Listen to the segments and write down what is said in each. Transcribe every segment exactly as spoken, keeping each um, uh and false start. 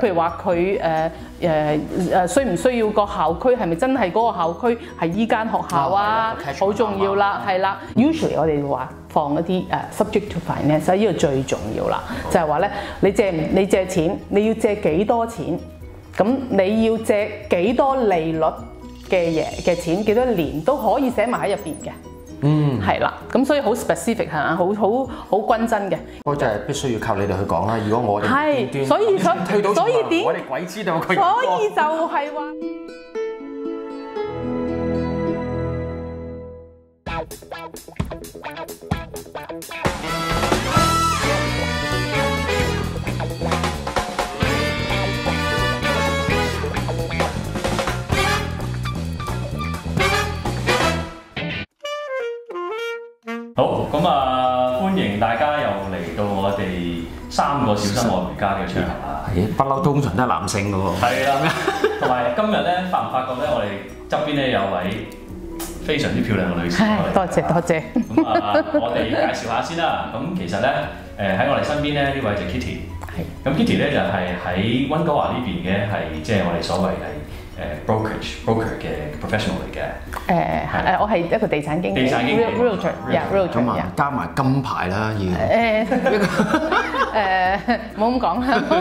譬如話佢誒誒誒需唔需要個校區係咪真係嗰個校區係依間學校啊？好、哦、重要啦，係啦。Usually 我哋話放一啲誒 subject to finance， 呢個最重要啦，就係話咧，你借你借錢，你要借幾多錢？咁你要借幾多利率嘅嘢嘅錢，幾多年都可以寫埋喺入邊嘅。嗯，係啦，咁所以好 specific 係嘛，好好好均真嘅。 我就係必須要靠你哋去講啦。如果我哋係，所以所推到所以點？ 我哋鬼知道佢。 所以就係話。 好，咁啊，歡迎大家又嚟到我哋三個小心愛回家嘅場合啊！ 係，不嬲通常都係男性嘅喎。係啦，同埋今日咧，發唔發覺咧，我哋側邊咧有位非常之漂亮嘅女士。 多謝多謝。 咁啊，我哋介紹下先啦。咁其實咧，誒喺我哋身邊咧，呢位就 Kitty。係。咁 Kitty 咧就係喺溫哥華呢邊嘅，係即係我哋所謂係。誒 brokerage broker 嘅 professional 嚟嘅， 誒誒，我係一個地產經紀， 地產經紀 realtor，yeah realtor， 咁啊加埋金牌啦，要誒誒冇咁講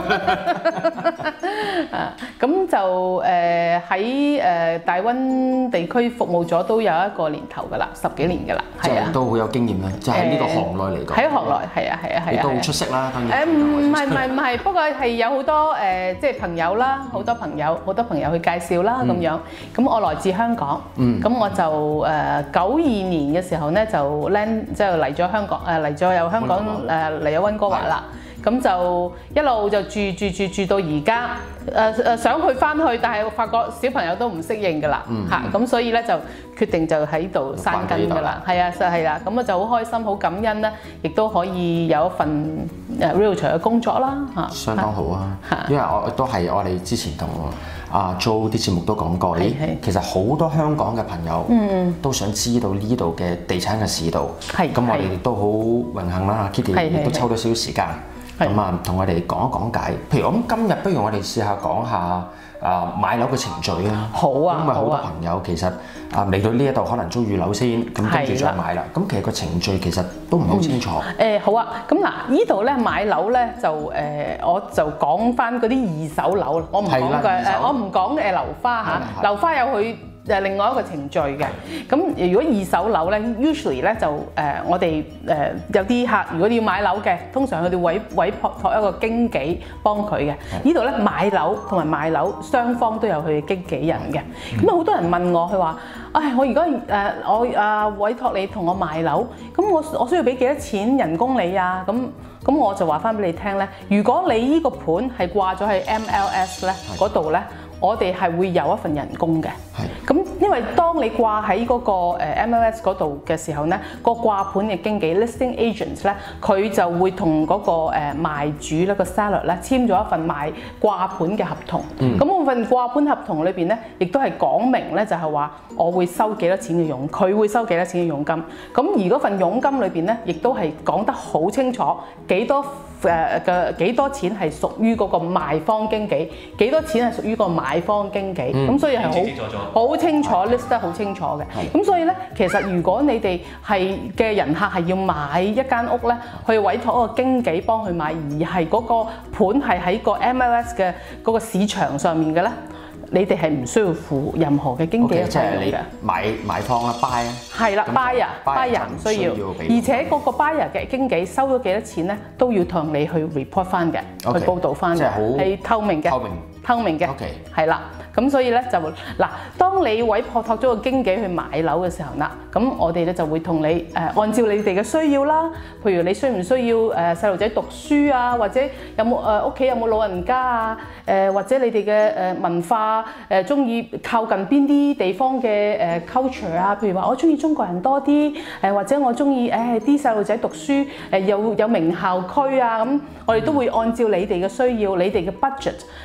啊，咁就誒喺誒大溫地區服務咗都有一個年頭㗎啦，十幾年㗎啦，係啊， 都好有經驗啦，就喺呢個行內嚟講， 喺行內係啊係啊係啊， 你都好出色啦，當然誒唔係唔係唔係，不過係有好多誒即係朋友啦，好多朋友好多朋友去介紹啦咁樣，咁我來自香港，咁我就誒九二年嘅時候咧就 land 即係嚟咗香港誒嚟咗由香港誒嚟咗溫哥華啦，咁就一路就住住住住到而家誒誒想去翻去，但係發覺小朋友都唔適應㗎啦嚇，咁所以咧就決定就喺度生根㗎啦，係啊就係啦，咁啊就好開心好感恩咧，亦都可以有一份誒 realtor 嘅工作啦嚇， 相當好啊，因為我都係我哋之前同阿 Jo 啲節目都講過，咦，其實好多香港嘅朋友都想知道呢度嘅地產嘅市道，咁我哋亦都好榮幸啦 ，Kitty 亦都抽到少少時間，咁啊同我哋講一講解。譬如我諗今日不如我哋試下講下啊買樓嘅程序啊， 好啊， 因為好多朋友其實啊嚟到呢一度可能租預樓先，咁跟住再買啦。咁其實個程序其實都唔係好清楚。 誒好啊，咁嗱呢度咧買樓咧就誒我就講翻嗰啲二手樓，我唔講嘅誒，我唔講誒樓花嚇，樓花有佢誒另外一個程序嘅。咁如果二手樓咧 ，usually 咧就誒我哋誒有啲客如果你要買樓嘅，通常佢哋委委託一個經紀幫佢嘅。呢度咧買樓同埋賣樓雙方都有佢嘅經紀人嘅。咁啊好多人問我，佢話：唉，我而家誒我啊委託你同我賣樓，咁我我需要俾幾多錢人工你啊？咁咁我就話翻俾你聽咧，如果你呢個盤係掛咗喺 M L S 咧嗰度咧，我哋係會有一份人工嘅。咁因為當你掛喺嗰個誒 M L S 嗰度嘅時候咧，個掛盤嘅經紀 listing agents 咧，佢就會同嗰個誒賣主咧個 seller 咧簽咗一份賣掛盤嘅合同。咁嗰份掛盤合同裏邊咧，亦都係講明咧，就係話我會收幾多錢嘅佣，佢會收幾多錢嘅佣金。咁而嗰份佣金裏邊咧，亦都係講得好清楚，幾多誒嘅幾多錢係屬於嗰個賣方經紀，幾多錢係屬於個買方經紀。咁所以係好好清楚 list 得好清楚嘅。咁所以咧，其實如果你哋係嘅人客係要買一間屋咧，去委託一個經紀幫佢買，而係嗰個盤係喺個 M L S 嘅嗰個市場上面嘅咧，你哋係唔需要付任何嘅經紀嘅費用嘅。 買買方啦 ，buy 啊， 係啦 ，buyer buyer 唔需要，而且嗰個 buyer 嘅經紀收咗幾多錢咧，都要同你去 report 翻嘅，去報導翻嘅，係透明嘅，透明透明嘅，係啦。咁所以咧就嗱，當你委託託咗個經紀去買樓嘅時候啦，咁我哋咧就會同你誒、呃、按照你哋嘅需要啦，譬如你需唔需要誒細路仔讀書啊，或者有冇誒屋企有冇老人家啊，誒、呃、或者你哋嘅誒文化誒中意靠近邊啲地方嘅誒 culture 啊，譬如話我中意中國人多啲，誒或者我中意誒啲細路仔讀書誒有有名校區啊，咁我哋都會按照你哋嘅需要，你哋嘅 budget。誒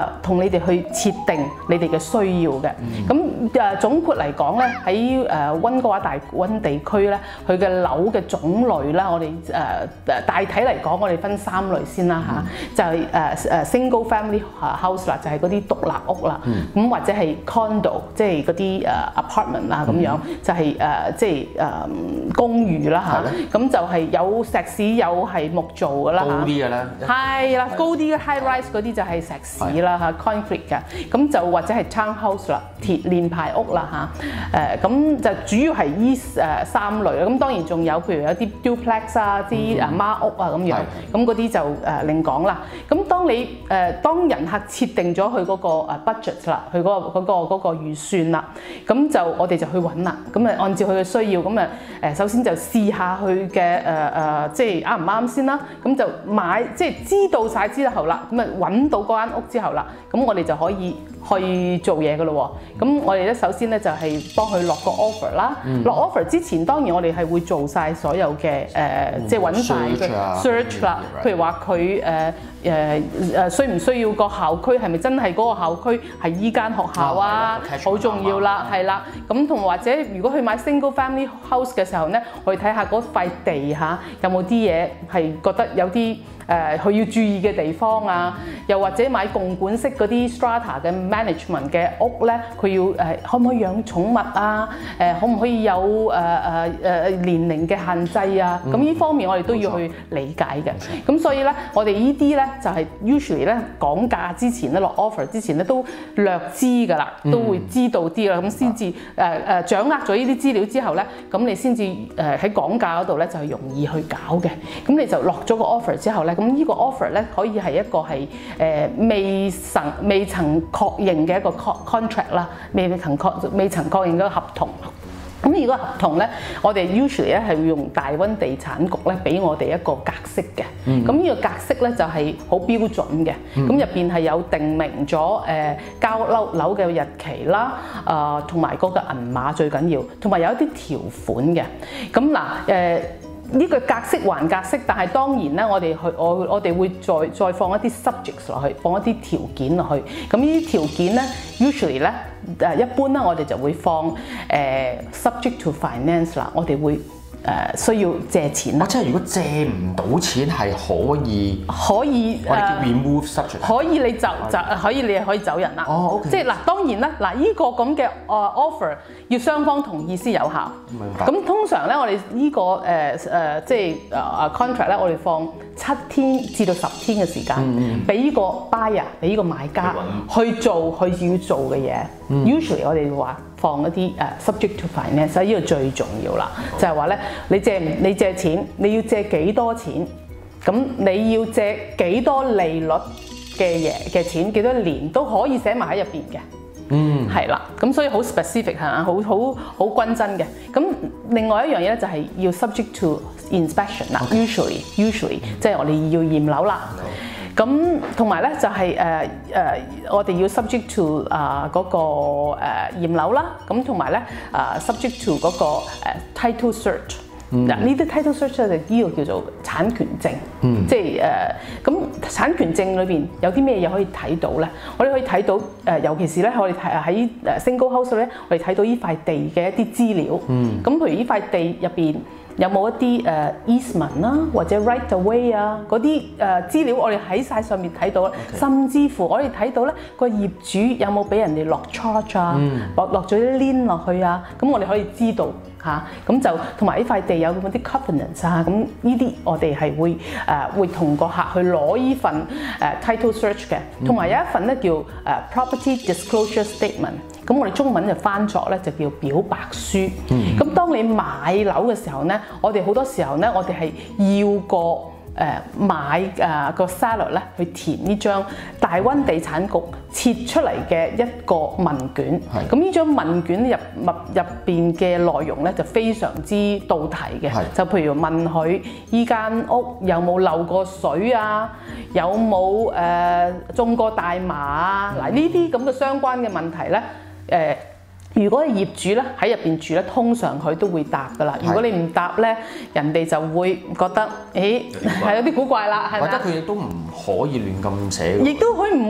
誒同你哋去設定你哋嘅需要嘅。咁誒總括嚟講咧，喺誒溫哥華大溫地區咧，佢嘅樓嘅種類啦，我哋誒誒大體嚟講，我哋分三類先啦嚇，就係誒誒 single family house 啦，就係嗰啲獨立屋啦，咁或者係 condo， 即係嗰啲誒 apartment 啊咁樣，就係誒即係誒公寓啦嚇，咁就係有石屎有係木造㗎啦嚇， 高啲嘅咧， 係啦，高啲嘅 high rise 嗰啲就係石屎啦嚇 concrete 嘅，咁就或者係 townhouse 啦，鐵連排屋啦嚇，誒咁就主要係依誒三類啦，咁當然仲有譬如有啲 duplex 啊，啲誒孖屋啊咁樣，咁嗰啲就誒另講啦。咁當你誒當人客設定咗佢嗰個誒 budget 啦，佢嗰個嗰個嗰個預算啦，咁就我哋就去揾啦，咁誒按照佢嘅需要，咁誒誒首先就試下佢嘅誒誒即係啱唔啱先啦，咁就買即係知道晒之後啦，咁誒揾到嗰間屋之後啦，咁我哋就可以去做嘢㗎咯喎。咁我哋咧首先咧就係幫佢落個 offer 啦，落 offer 之前當然我哋係會做晒所有嘅誒，即係揾晒嘅 search 啦，譬如話佢誒誒誒需唔需要個校區係咪真係嗰個校區係依間學校啊？好重要啦，係啦。咁同或者如果去買 single family house 嘅時候咧，我哋睇下嗰塊地嚇有冇啲嘢係覺得有啲誒佢要注意嘅地方啊，又或者買共管式嗰啲 strata 嘅 management 嘅屋咧，佢要誒、呃、可唔可以養寵物啊？誒、呃、可唔可以有誒誒誒年齡嘅限制啊？咁呢、嗯、方面我哋都要去理解嘅。咁所以咧，我哋呢啲咧就係、是、usually 咧講價之前咧落 offer 之前咧都略知㗎啦，都會知道啲啦，咁先至誒誒掌握咗呢啲資料之後咧，咁你先至誒喺講價嗰度咧就係容易去搞嘅。咁你就落咗個 offer 之後咧。咁呢個 offer 咧可以係一個係誒、呃、未曾未曾確認嘅一個 contract 啦，未曾確未曾確認嘅合同。咁如果合同咧，我哋 usually 咧係會用大溫地產局咧俾我哋一個格式嘅。咁呢、嗯、個格式咧就係好標準嘅。咁入邊係有定明咗誒、呃、交樓樓嘅日期啦，啊同埋嗰個銀碼最緊要，同埋有一啲條款嘅。咁嗱誒。呃呢個格式還格式，但係當然咧，我哋去我我哋會再再放一啲 subjects 落去，放一啲條件落去。咁呢啲條件咧 ，usually 咧誒一般咧，我哋就會放誒、呃、subject to finance 啦，我哋會。誒、呃、需要借錢啦， 即係如果借唔到錢係可以可以我哋叫 remove subject， 可以你就就可以你可以走人啦。 哦 ，OK， 即係嗱當然啦，嗱呢個咁嘅誒 offer 要雙方同意先有效。 明白。 咁通常咧，我哋呢、這個誒誒、呃、即係誒 contract 咧，我哋放七天至到十天嘅時間，俾呢、嗯、個 buyer 俾呢個買家去做佢要做嘅嘢。嗯、Usually 我哋會話。放一啲誒 subject to finance，呢個最重要啦，就係話咧，你借你借錢，你要借幾多錢？咁你要借幾多利率嘅嘢嘅錢？幾多年都可以寫埋喺入邊嘅。嗯，係啦，咁所以好 specific 係嘛，好好好均真嘅。咁另外一樣嘢咧就係要 subject to inspection 啦 Okay.，usually usually 即係我哋要驗樓啦。咁同埋咧就係誒誒，我哋要 subject to 啊、呃、嗰、那個誒、呃、驗樓啦，咁同埋咧啊 subject to 嗰、那個、呃、title search。嗱呢啲 title search 咧就呢個叫做產權證，嗯、即係誒咁產權證裏邊有啲咩嘢可以睇到咧？我哋可以睇到誒、呃，尤其是咧我哋睇喺誒 single house 咧，我哋睇到呢塊地嘅一啲資料。咁、嗯、譬如呢塊地入邊。有冇一啲誒 easement 啦，或者 right away 啊嗰啲誒資料，我哋喺晒上面睇到啦。Okay. 甚至乎我哋睇到咧個業主有冇俾人哋落 charge 啊，落落咗啲 lien 落去啊，咁我哋可以知道嚇。咁、啊、就同埋呢塊地有冇啲 covenants 啊，咁呢啲我哋係會誒、呃、會同個客去攞呢份誒、呃、title search 嘅，同埋有一份咧叫誒 property disclosure statement。咁我哋中文就翻作咧就叫表白書。咁、嗯、當你買樓嘅時候咧，我哋好多時候咧，我哋係要個誒、呃、買誒、呃、個 seller 咧去填呢張大溫地產局設出嚟嘅一個問卷。咁呢張問卷入入入邊嘅內容咧就非常之到題嘅。是就譬如問佢依間屋有冇漏過水啊，有冇誒、呃、種過大麻啊？嗱呢啲咁嘅相關嘅問題咧。誒、呃，如果係業主咧喺入邊住咧，通常佢都會答噶啦。如果你唔答咧，人哋就會覺得，誒係有啲古怪啦，係咪？或者佢亦都唔可以亂咁寫。 亦都可以唔會亂咁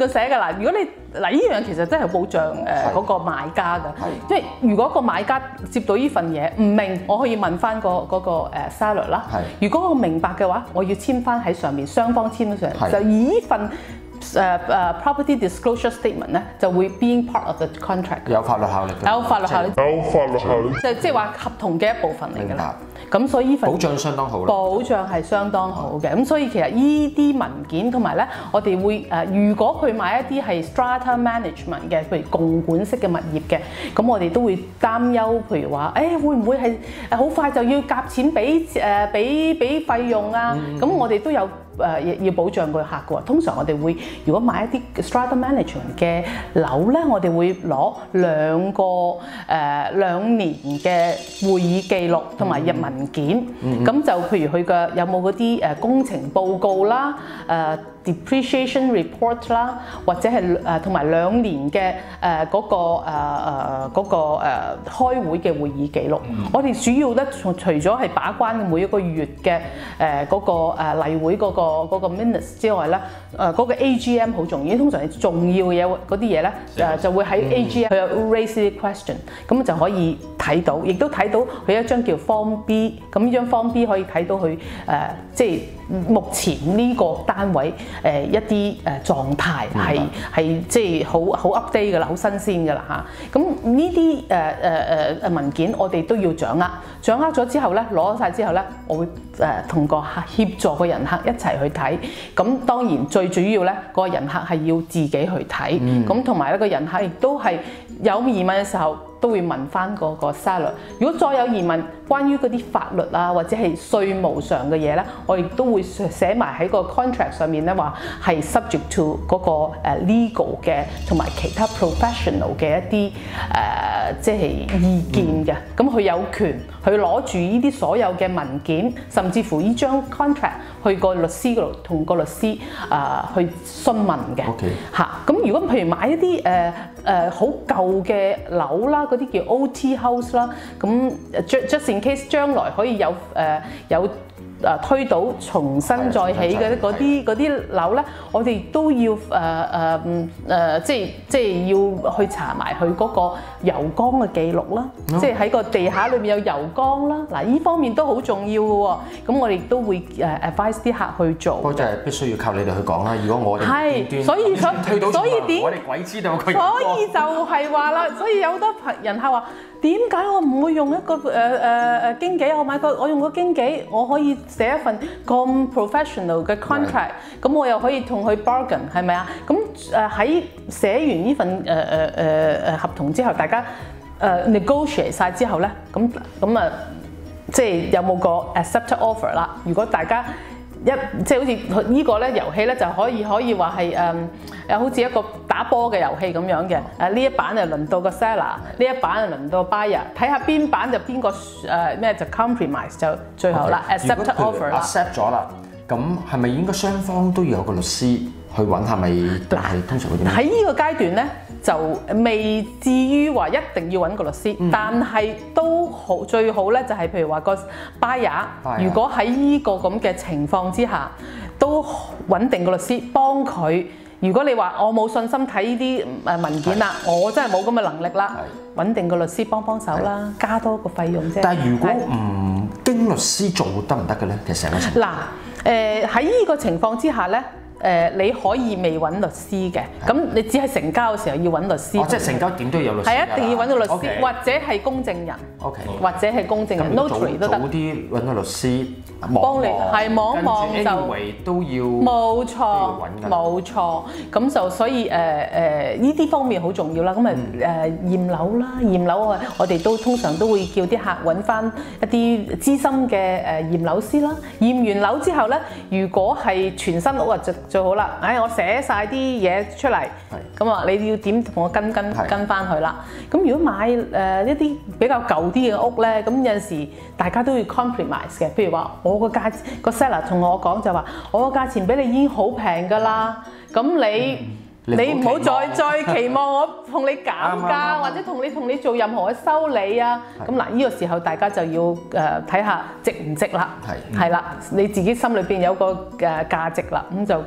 度寫㗎啦。如果你嗱呢樣其實真係保障誒嗰個買家㗎，因為如果個買家接到呢份嘢唔明，我可以問翻個嗰個誒 seller 啦。如果我明白嘅話，我要簽翻喺上面，雙方簽咗上嚟，就以呢份誒誒 property disclosure statement 咧就會 being part of the contract。 有法律效力嘅。 有法律效力。 有法律效力。 即即係話合同嘅一部分嚟㗎啦。咁所以呢份保障相當好啦。 保障係相當好嘅，咁所以其實呢啲文件同埋咧，我哋會誒，如果佢買一啲係 strata management 嘅，譬如共管式嘅物業嘅，咁我哋都會擔憂，譬如話，誒、欸、會唔會係誒好快就要夾錢俾誒俾俾費用啊？咁、嗯、我哋都有。誒要保障個客嘅喎，通常我哋會如果買一啲 strata management 嘅樓咧，我哋會攞兩個誒、呃、兩年嘅會議記錄同埋入文件，咁、嗯嗯、就譬如佢嘅有冇嗰啲誒工程報告啦，誒、呃。depreciation report 啦，或者係誒同埋兩年嘅誒嗰個誒誒嗰個誒開會嘅會議記錄。嗯、我哋主要咧，除除咗係把關每一個月嘅誒嗰個誒例會嗰個嗰個 minutes 之外咧，誒嗰個 A G M 好重要。通常係重要嘅嘢嗰啲嘢咧，誒就會喺 A G M 佢有 raise 啲 question，咁就可以睇到，亦都睇到佢一張叫 Form B， 咁呢張 Form B 可以睇到佢誒即係。目前呢個單位誒、呃、一啲誒狀態係係即係好好 update 㗎啦，好新鮮㗎啦嚇。咁呢啲誒誒誒誒文件我哋都要掌握，掌握咗之後咧，攞晒之後咧，我會誒同個客協助個人客一齊去睇。咁當然最主要咧，個人客係要自己去睇。咁同埋咧，個人客亦都係有疑問嘅時候，都會問翻嗰個 seller。如果再有疑問，關於嗰啲法律啊或者係稅務上嘅嘢咧，我亦都會寫埋喺個 contract 上面咧，話係 subject to 嗰個誒 legal 嘅同埋其他 professional 嘅一啲誒、呃、即係意見嘅。咁佢、嗯、有權去攞住呢啲所有嘅文件，甚至乎呢張 contract 去個律師嗰度同個律師啊、呃、去詢問嘅。OK 嚇。咁如果譬如買一啲誒誒好舊嘅樓啦，嗰啲叫 O T house 啦，咁 just in case 將來可以有誒、呃、有。誒推倒重新再起嘅嗰啲嗰啲樓咧，我哋都要誒誒誒，即係即係要去查埋佢嗰個油缸嘅記錄啦，嗯、即係喺個地下裏面有油缸啦。嗱，呢方面都好重要嘅喎。咁我哋都會誒 advise 啲客去做。不過就係必須要靠你哋去講啦。如果我哋係，所以所推倒所以點？我哋鬼知道佢。所以就係話啦，所以有好多人客話。點解我唔會用一個誒誒誒經紀？我買個我用個經紀，我可以寫一份咁 professional 嘅 contract，咁我又可以同佢 bargain， 係咪啊？咁誒喺寫完呢份誒誒誒誒合同之後，大家誒 negotiate 晒之後咧，咁咁啊，即係有冇個 accepted offer 啦？如果大家一即係好似呢個咧遊戲咧就可以可以話係誒誒好似一個打波嘅遊戲咁樣嘅，誒呢一版就輪到個 seller， 呢一版就輪到 buyer， 睇下邊版就邊個誒咩就 compromise 就最後啦 accept offer 啦 accept 咗啦，咁係咪應該雙方都要有個律師去揾係咪？係通常會點？ 喺呢個階段咧就未至於話一定要揾個律師，嗯、但係都好最好咧就係譬如話個 buyer， 如果喺呢個咁嘅情況之下，都穩定個律師幫佢。如果你話我冇信心睇呢啲誒文件啦，我真係冇咁嘅能力啦，穩定個律師幫幫手啦，加多個費用啫。 但係如果唔經律師做得唔得嘅咧？其實成個情況嗱誒喺呢個情況之下咧。誒、呃、你可以未揾律師嘅，咁你只係成交嘅時候要揾律師。 哦，即係成交點都要有律師。 係一定要揾到律師，okay. 或者係公證人。 OK。 或者係公證人 ，notary 都得。早啲揾個律師幫你，係望一望就。 都要。 冇錯，冇錯。咁就所以誒誒呢啲方面好重要啦。咁啊誒驗樓啦，驗樓啊，我哋都通常都會叫啲客揾翻一啲資深嘅誒驗樓師啦。驗完樓之後咧，如果係全新屋啊，就最好啦！唉，我寫晒啲嘢出嚟，咁啊，你要點同我跟跟跟翻去啦？咁如果買誒、呃、一啲比較舊啲嘅屋咧，咁有陣時大家都要 compromise 嘅。譬如話，我個價個 seller 同我講就話，我個價錢俾你已經好平㗎啦，咁你。嗯你唔好再再期望我同你減價，或者同你同你做任何嘅修理啊！咁嗱，呢個時候大家就要誒睇下值唔值啦，係係啦，你自己心裏邊有個誒價值啦，咁就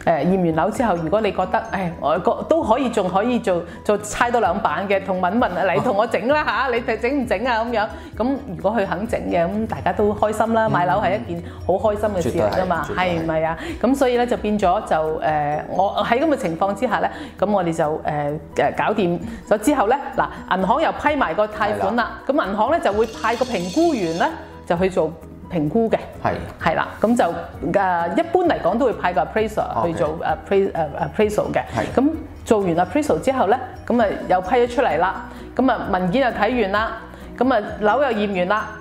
誒驗完樓之後，如果你覺得誒我個都可以仲可以做做猜多兩版嘅，同敏文嚟同我整啦嚇，你哋整唔整啊咁樣？咁如果佢肯整嘅，咁大家都開心啦。買樓係一件好開心嘅事嚟㗎嘛，係唔係啊？咁所以咧就變咗就誒，我喺咁嘅情況之下咧，咁我哋就誒誒搞掂咗之後咧，嗱銀行又批埋個貸款啦，咁銀行咧就會派個評估員咧就去做評估嘅，係係啦，咁就誒一般嚟講都會派個 appraiser 去做 appraise 誒 appraisal 嘅，咁做完 appraisal 之後咧，咁啊又批咗出嚟啦，咁啊文件又睇完啦，咁啊樓又驗完啦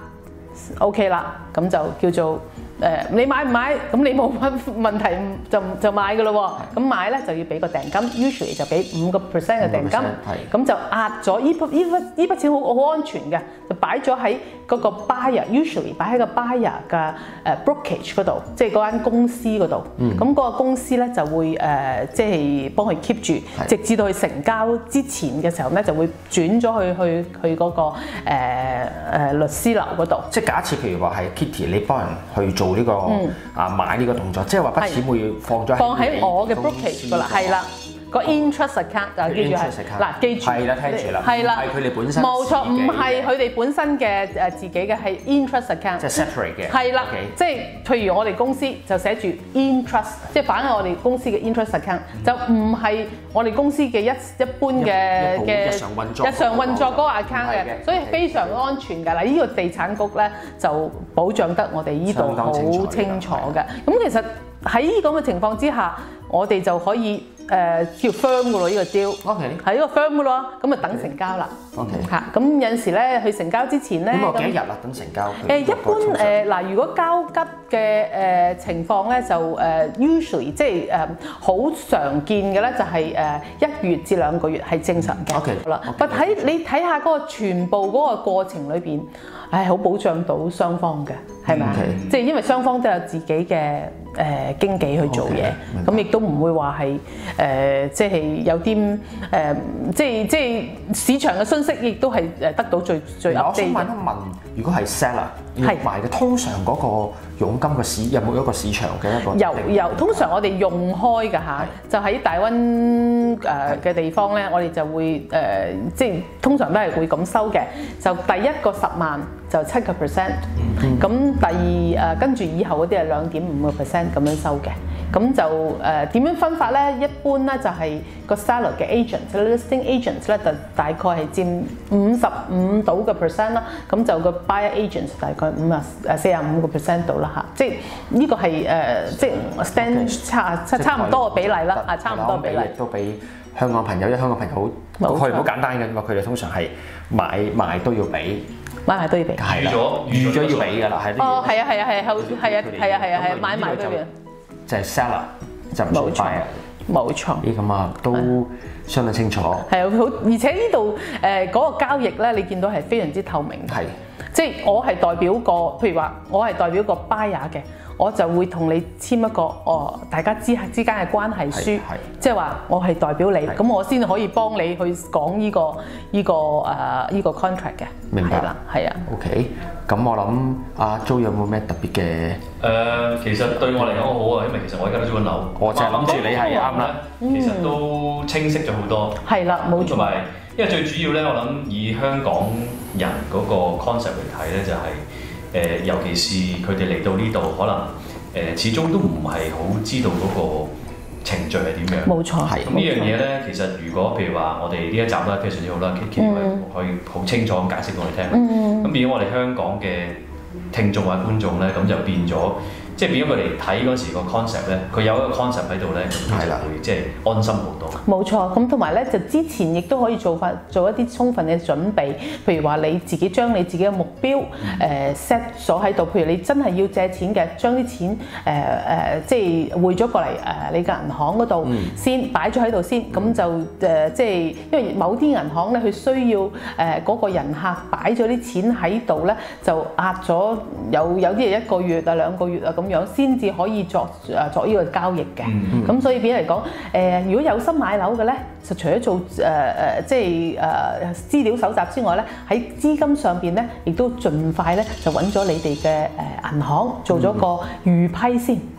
，OK 啦，咁就叫做。誒你買唔買？咁你冇問問題就就買㗎咯喎。咁買咧就要俾個訂金 ，usually 就俾五個 percent 嘅訂金。咁就壓咗依筆依筆依筆錢好好安全嘅，就擺咗喺嗰個 buyer，usually 擺喺個 buyer 嘅誒 brokerage 嗰度，即係嗰間公司嗰度。咁嗰個公司咧就會誒即係幫佢 keep 住，直至到佢成交之前嘅時候咧就會轉咗去去去嗰個誒誒律師樓嗰度。 即係假設譬如話係 Kitty， 你幫人去做。呢個啊買呢個動作，即係話筆錢會放咗放喺我嘅 brokerage 㗎啦，係啦，個 interest account 啊，記住係嗱，記住係啦，聽住啦， 係啦， 係佢哋本身冇錯，唔係佢哋本身嘅誒自己嘅係 interest account， 即係 separate 嘅， 係啦，即係譬如我哋公司就寫住 interest， 即係反喺我哋公司嘅 interest account， 就唔係我哋公司嘅一一般嘅嘅日常運作日常運作嗰個 account 嘅，所以非常安全㗎。嗱，呢個地產局咧就保障得我哋呢度好清楚嘅。咁其實喺呢咁嘅情況之下，我哋就可以。誒叫 firm 㗎咯，呢個 deal，OK， 係一個 firm 㗎咯，咁啊等成交啦，OK，嚇，咁有陣時咧，去成交之前咧， 咁我幾日啦？等成交？ 誒一般誒嗱，如果交急嘅誒情況咧，就誒 usually 即係誒好常見嘅咧，就係誒一月至兩個月係正常嘅，OK，好啦，但睇你睇下嗰個全部嗰個過程裏邊，係好保障到雙方嘅，係咪？即係因為雙方都有自己嘅。誒經紀去做嘢，咁亦都唔會話係誒，即係有啲誒，即係即係市場嘅信息，亦都係誒得到最最 update 嘅。我想問一問，如果係 seller 要賣嘅，通常嗰個佣金嘅市有冇一個市場嘅一個？有有，通常我哋用開㗎嚇，就喺大溫誒嘅地方咧，我哋就會誒，即係通常都係會咁收嘅，就第一個十萬。就七個 percent， 咁第二誒跟住以後嗰啲係兩點五個 percent 咁樣收嘅，咁就誒點樣分法咧？一般咧就係個 seller 嘅 agent，listing agent 咧就大概係佔五十五到嘅 percent 啦，咁就個 buyer agent 大概五啊誒四啊五個 percent 到啦嚇，即係呢個係誒即係 stand 差差差唔多嘅比例啦，啊差唔多比例。 都俾香港朋友，因為香港朋友好佢哋好簡單嘅嘛，佢哋通常係買賣都要俾。 買賣都要俾， 預咗預咗要俾㗎啦，係啲。 哦，係啊，係啊，係啊，後係啊，係啊，係啊，係買賣都要。 就係 seller 就唔係 buyer。 冇錯。 咦，咁啊都相當清楚。 係啊，好，而且呢度誒嗰個交易咧，你見到係非常之透明。係。即係我係代表個，譬如話我係代表個 buyer 嘅。我就會同你簽一個哦，大家之之間嘅關係書，即係話我係代表你，咁我先可以幫你去講呢個呢個誒呢個 contract 嘅。 明白啦，係啊。 OK，咁我諗阿 Jo 有冇咩特別嘅？ 誒，其實對我嚟講好好啊，因為其實我而家都租緊樓， 我就係諗住你係啱啦。 其實都清晰咗好多。 係啦，冇錯。 同埋，因為最主要咧，我諗以香港人嗰個 concept 嚟睇咧，就係。誒，尤其是佢哋嚟到呢度，可能誒、呃、始終都唔係好知道嗰個程序係點樣。冇錯，係。咁呢樣嘢咧，其實如果譬如話，我哋呢一集都係非常之好啦 ，Kitty 可以好清楚咁解釋俾我哋聽。咁、嗯、變咗我哋香港嘅聽眾或者觀眾咧，咁就變咗。即係變咗佢哋睇嗰時個 concept 咧，佢有一個 concept 喺度咧，咁就會即係安心好多。冇錯，咁同埋咧就之前亦都可以做法做一啲充分嘅準備，譬如話你自己將你自己嘅目標誒 set 咗喺度，譬如你真係要借錢嘅，將啲錢誒誒、呃、即係匯咗過嚟誒你嘅銀行嗰度、嗯、先擺咗喺度先，咁、嗯、就誒、呃、即係因為某啲銀行咧佢需要誒嗰、呃嗰個人客擺咗啲錢喺度咧，就壓咗有有啲係一個月啊兩個月啊咁樣先至可以作誒作呢個交易嘅，咁、嗯、所以變嚟講，誒、呃、如果有心買樓嘅咧，就除咗做誒誒、呃、即係誒、呃、資料搜集之外咧，喺資金上邊咧，亦都盡快咧就揾咗你哋嘅誒銀行做咗個預批先，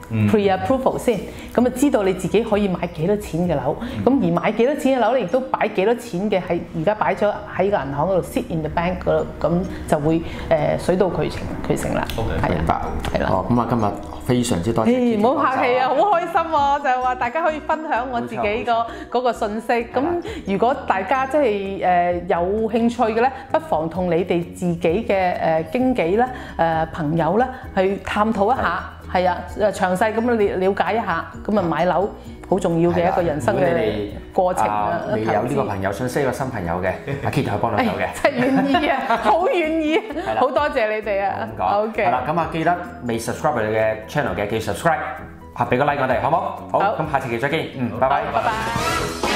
pre-approval 先，咁啊知道你自己可以買幾多錢嘅樓，咁而買幾多錢嘅樓，你亦都擺幾多錢嘅喺而家擺咗喺個銀行嗰度 sit in the bank 嗰度，咁就會誒水到渠成渠成啦。 係明白，係啦。哦，咁啊今日非常之多謝。 唔好客氣啊，好開心喎！就係話大家可以分享我自己個嗰個信息。咁如果大家即係誒有興趣嘅咧，不妨同你哋自己嘅誒經紀咧、誒朋友咧去探討一下。係啊，誒詳細咁了了解一下，咁啊買樓好重要嘅一個人生嘅過程啊！ 未有呢個朋友想識一個新朋友嘅，阿 Kitty 可以幫到手嘅， 真係願意啊，好願意，好多謝你哋啊！ 咁講，OK，係啦，咁啊記得未 subscribe 我哋嘅 channel 嘅記 subscribe，嚇俾個 like 我哋，好冇？好，咁下次期再見，嗯，拜拜， 拜拜。